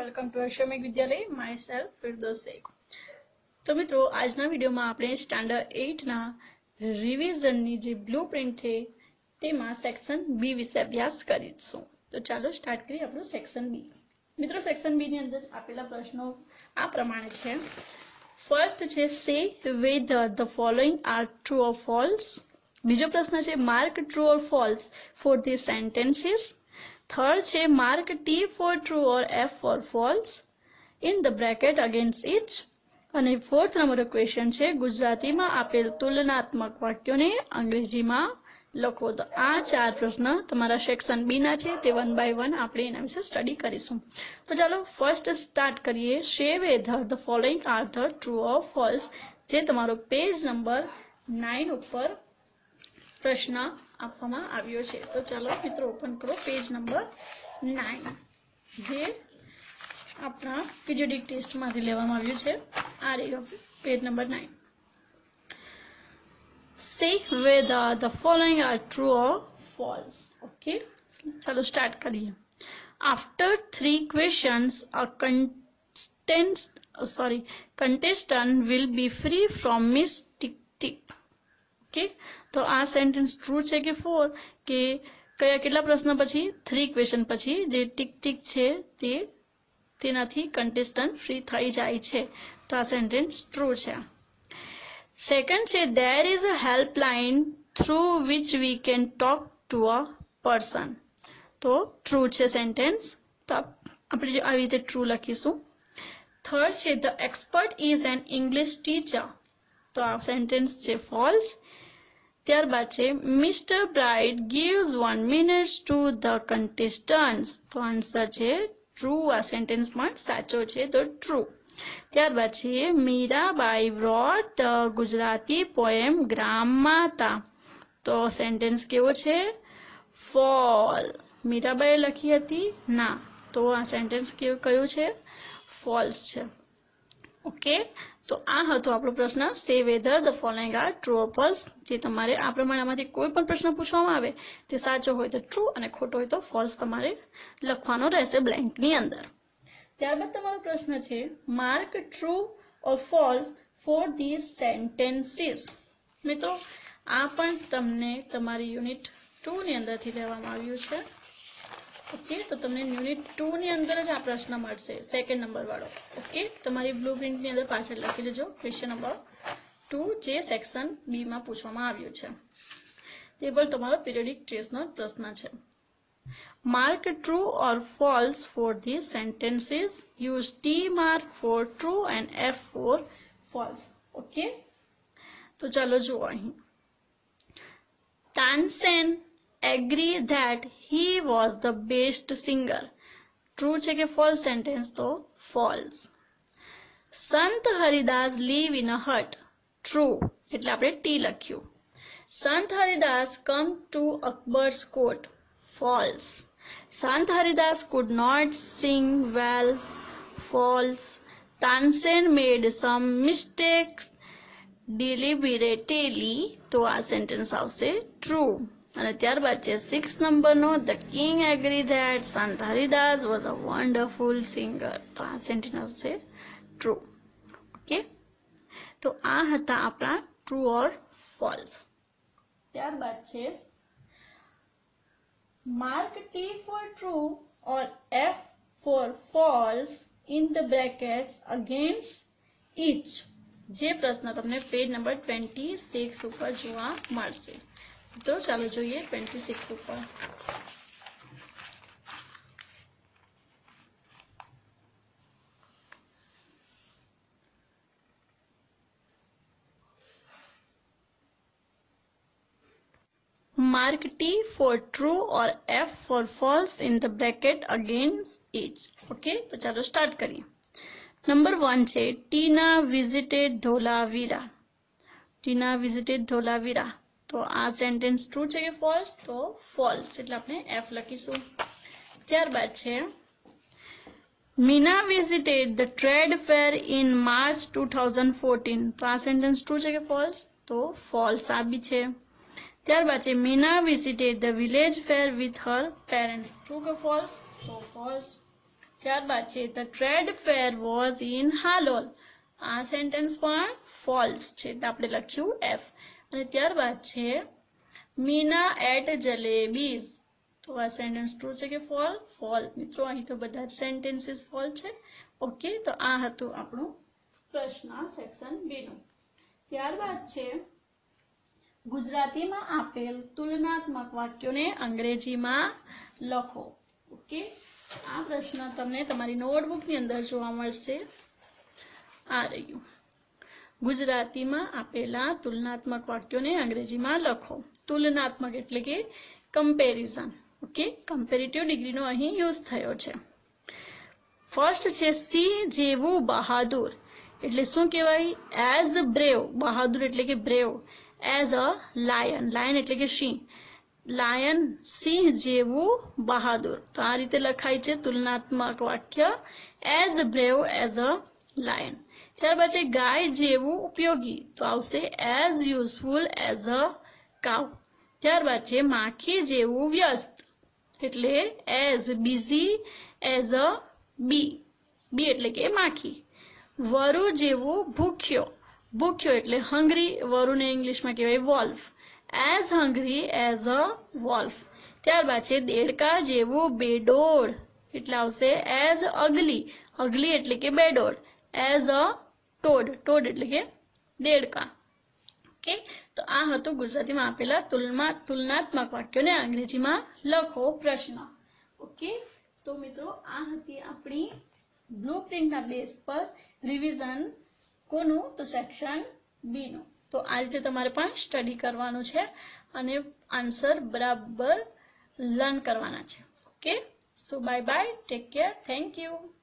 Welcome to Ashwamegh Vidyalaya myself Firdos Shaikh. તો મિત્રો આજના વિડીયોમાં આપણે સ્ટાન્ડર્ડ 8 ના રિવિઝનની જે બ્લુપ્રિન્ટ છે તેમાં સેક્શન બી વિશે અભ્યાસ કરીશું। તો ચાલો સ્ટાર્ટ કરીએ આપણું સેક્શન બી। મિત્રો સેક્શન બી ની અંદર આપેલા પ્રશ્નો આ પ્રમાણે છે। ફર્સ્ટ છે say whether the following are true or false. બીજો પ્રશ્ન છે mark true or false for these sentences. Third છે mark T for true or F for false in the bracket against each। અને ફોર્થ નંબરનો question છે ગુજરાતીમાં આપેલ તુલનાત્મક વાક્યોને અંગ્રેજીમાં લખો। તો આ ચાર પ્રશ્ન તમારા સેક્શન બી ના છે, તે 1 by 1 આપણે એના વિશે સ્ટડી કરીશું। તો ચાલો ફર્સ્ટ સ્ટાર્ટ કરીએ। Say whether the following are the true or false, જે તમારો પેજ નંબર 9 ઉપર પ્રશ્ન આપવામાં આવ્યો છે। તો ચાલો મિત્રો ઓપન કરો પેજ નંબર 9, જે આપણા પીરિયોડિક ટેસ્ટમાંથી લેવામાં આવ્યું છે। આ રહ્યો page number 9। Say whether the following are true or false. Okay, ચાલો સ્ટાર્ટ કરીએ। After 3 questions, a contestant will be free from miss tick tick. Okay, તો આ સેન્ટેન્સ ટ્રુ છે કે ફોર કે કયા કેટલા પ્રશ્ન પછી 3 ક્વેશ્ચન પછી જે ટિક ટિક છે તેનાથી કન્ટેસ્ટન્ટ ફ્રી થઈ જાય છે। તો આ સેન્ટેન્સ ટ્રુ છે। સેકન્ડ છે there is a helpline through which we can talk to a person। તો ટ્રુ છે સેન્ટેન્સ, તો આપણે આવી રીતે ટ્રુ લખીશું। થર્ડ છે the expert is an English teacher। તો આ સેન્ટેન્સ છે ફોલ્સ। ત્યારબાદ છે mister bright gives 1 minute to the contestants। તો આન્સર છે ટ્રુ, આ સેન્ટેન્સમાં સાચો છે તો ટ્રુ। ત્યારબાદ છે Mirabai wrote the Gujarati poem Grammata. તો સેન્ટેન્સ કેવો છે? ફોલ। મીરાબાઈએ લખી હતી ના, તો આ સેન્ટેન્સ કયું છે? ફોલ્સ છે। ઓકે, તો આ હતો આપણો પ્રશ્ન say whether the following are true or false. જે તમારે આ પ્રમાણેમાંથી કોઈ પણ પ્રશ્ન પૂછવામાં આવે તે સાચો હોય તો ટ્રુ અને ખોટો હોય તો ફોલ્સ તમારે લખવાનો રહેશે બ્લેન્કની અંદર। ત્યારબાદ તમારો પ્રશ્ન છે mark true or false for these sentences. મિત્રો આ પણ તમને તમારી યુનિટ 2 ની અંદરથી લેવામાં આવ્યું છે। ઓકે, તો તમને યુનિટ 2 ની અંદર જ આ પ્રશ્ન મળશે, સેકન્ડ નંબર વાળો। ઓકે, તમારી બ્લુપ્રિન્ટ ની અંદર પાછળ લખી દેજો ક્વેશ્ચન નંબર 2, જે સેક્શન બી માં પૂછવામાં આવ્યું છે। તે પણ તમારો પીરિયોડિક ટેસ્ટનો પ્રશ્ન છે। Mark true or false for these sentences, use T mark for true and F for false. Okay, તો ચાલો જુઓ અહીં Tansen agree that he was the best singer। True છે કે ફોલ્સ સેન્ટેન્સ? તો false. Sant Haridas live in a hut। True, એટલે આપણે T લખ્યું। Sant Haridas come to Akbar's court। False. Sant Haridas could not sing well। False. Tansen made some mistakes deliberately। તો આ sentence આવશે true. અને ત્યારબાદ છે 6 નંબરનો the king agree that Sant Haridas was a wonderful singer. તો આ સેન્ટેન્સ છે ટ્રુ। ઓકે, તો આ હતા આપણા ટ્રુ ઓર ફોલ્સ। ત્યારબાદ છે mark T for true or F for false in the brackets against each. જે પ્રશ્ન તમને પેજ નંબર 26 ઉપર જોવા મળશે। તો ચાલો જોઈએ 26 ઉપર। Mark T for true or F for false in the bracket against each। Okay, તો ચાલો સ્ટાર્ટ કરીએ। નંબર 1 છે ટીના visited ધોલાવીરા। ટીના visited ધોલાવીરા, તો આ સેન્ટેન્સ ટ્રુ છે કે ફોલ્સ? તો ફોલ્સ, એટલે આપણે એફ લખીશું। ત્યારબાદ છે Meena visited the trade fair in March 2014। તો આ સેન્ટેન્સ ટ્રુ છે કે ફોલ્સ? તો ફોલ્સ આ બી છે। ત્યારબાદ છે Meena visited the village fair with her parents। True કે ફોલ્સ? તો ફોલ્સ। ત્યારબાદ છે the trade fair was in Halol. આ સેન્ટેન્સ પણ ફોલ્સ છે, તો આપણે લખ્યું એફ. અને ત્યારબાદ છે મીના એટ જલેબીઝ. તો આ સેન્ટેન્સ ટ્રુ છે કે ફોલ? ફોલ. મિત્રો અહીં તો બધા જ સેન્ટેન્સીસ ફોલ છે. ઓકે, તો આ હતું આપણું પ્રશ્ન સેક્શન બી નું. ત્યારબાદ છે ગુજરાતીમાં આપેલ તુલનાત્મક વાક્યોને અંગ્રેજીમાં લખો. ઓકે, આ પ્રશ્ન તમને તમારી નોટબુકની અંદર જોવા મળશે. આ રહ્યું. ગુજરાતીમાં આપેલા તુલનાત્મક વાક્યોને અંગ્રેજીમાં લખો. તુલનાત્મક એટલે કે કમ્પેરિઝન. ઓકે, કમ્પેરેટિવ ડિગ્રીનો અહીં યુઝ થયો છે. ફર્સ્ટ છે સિંહ જેવું બહાદુર. એટલે શું કહેવાય? As brave. બહાદુર એટલે કે brave. As a lion. Lion એટલે કે સિંહ. લાયન, સિંહ જેવું બહાદુર. તો આ રીતે લખાય છે તુલનાત્મક વાક્ય. As brave as a lion. ત્યારબાદ છે ગાય જેવું ઉપયોગી. તો આવશે as useful as a cow. ત્યારબાદ છે માખી જેવું વ્યસ્ત. એટલે as busy as a bee. Bee એટલે કે માખી. વરુ જેવું ભૂખ્યો. ભૂખ્યો એટલે હંગ્રી. વરુને ઇંગ્લિશમાં કહેવાય wolf. As hungry as a wolf. ત્યારબાદ છે દેડકા જેવું બેડોળ. એટલે આવશે એઝ અગલી. અગલી એટલે કે બેડોળ. As a toad. ટોડ એટલે કે દેડકા. ઓકે, તો આ હતું ગુજરાતીમાં આપેલા તુલનાત્મક વાક્યોને અંગ્રેજીમાં લખો પ્રશ્ન. ઓકે, તો મિત્રો આ હતી આપણી બ્લુપ્રિન્ટના બેઝ પર રિવિઝન. કોનું? તો સેક્શન બી નું. તો આ રીતે તમારે પણ સ્ટડી કરવાનું છે અને આન્સર બરાબર લર્ન કરવાના છે. Okay, so bye bye, take care, thank you.